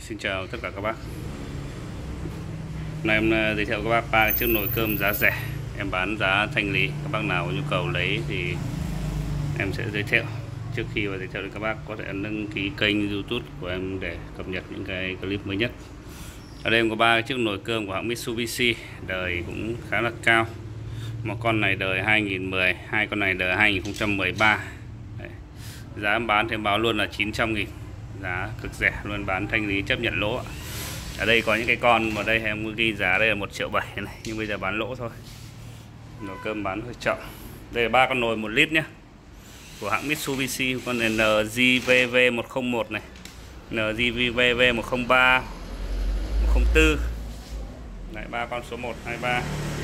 Xin chào tất cả các bác. Hôm nay em giới thiệu các bác 3 chiếc nồi cơm giá rẻ. Em bán giá thanh lý. Các bác nào có nhu cầu lấy thì em sẽ giới thiệu. Trước khi giới thiệu thì các bác có thể đăng ký kênh YouTube của em để cập nhật những cái clip mới nhất. Ở đây em có 3 chiếc nồi cơm của hãng Mitsubishi, đời cũng khá là cao. Một con này đời 2010, hai con này đời 2013. Đấy. Giá em bán thì em báo luôn là 900.000. Giá cực rẻ luôn, bán thanh lý chấp nhận lỗ. Ở đây có những cái con mà đây em ghi giá đây là 1,7 triệu này, nhưng bây giờ bán lỗ thôi. Nồi cơm bán hơi chậm. Đây là 3 con nồi 1 lít nhé, của hãng Mitsubishi. Con này NJVV 101 này, NJVV 103, 104. Đấy, 3 con số 1, 2, 3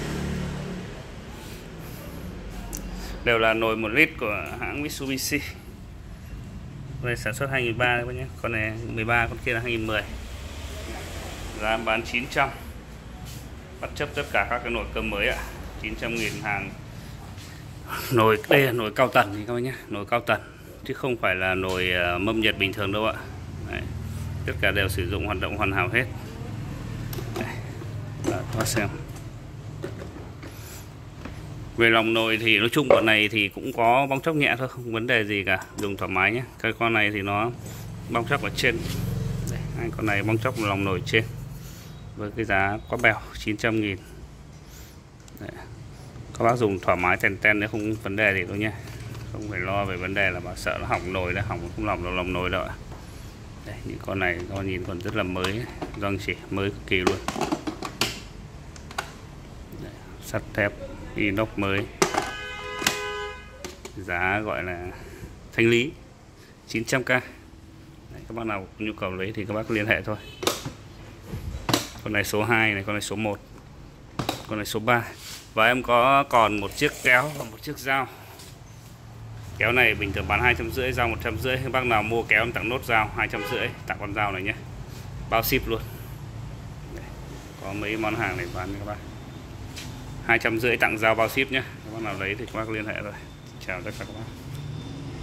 đều là nồi 1 lít của hãng Mitsubishi. Con này sản xuất 2003 đấy nhé. Con này 13, con kia là 2010. Giá bán 900, bất chấp tất cả các cái nồi cơm mới ạ. 900.000 hàng. Nồi đây là nồi cao tần thì các bác nhé, nồi cao tần chứ không phải là nồi mâm nhiệt bình thường đâu ạ. Đấy. Tất cả đều sử dụng hoạt động hoàn hảo hết. Đây. Đó, các bác xem. Về lòng nồi thì nói chung bọn này thì cũng có bong chóc nhẹ thôi, không vấn đề gì cả, dùng thoải mái nhé. Cái con này thì nó bong chóc ở trên. Đây, hai con này bong chóc lòng nồi trên. Với cái giá quá bèo 900.000. Đấy. Các bác dùng thoải mái ten ten, nếu không vấn đề gì đâu nhé. Không phải lo về vấn đề là bảo sợ nó hỏng nồi đấy, hỏng không lòng nồi đâu ạ. Đây, những con này các bạn nhìn còn rất là mới, răng chỉ mới cực kỳ luôn. Đây, sắt thép inox mới. Giá gọi là thanh lý 900k. Đấy, các bác nào có nhu cầu lấy thì các bác liên hệ thôi. Con này số 2 này, con này số 1, con này số 3. Và em có còn một chiếc kéo và một chiếc dao. Kéo này bình thường bán 250, dao 150. Các bác nào mua kéo em tặng nốt dao 250, tặng con dao này nhé, bao ship luôn. Đây, có mấy món hàng này bán các bác 250 tặng dao bao ship nhé. Các bác nào lấy thì các bác liên hệ rồi. Chào tất cả các bác.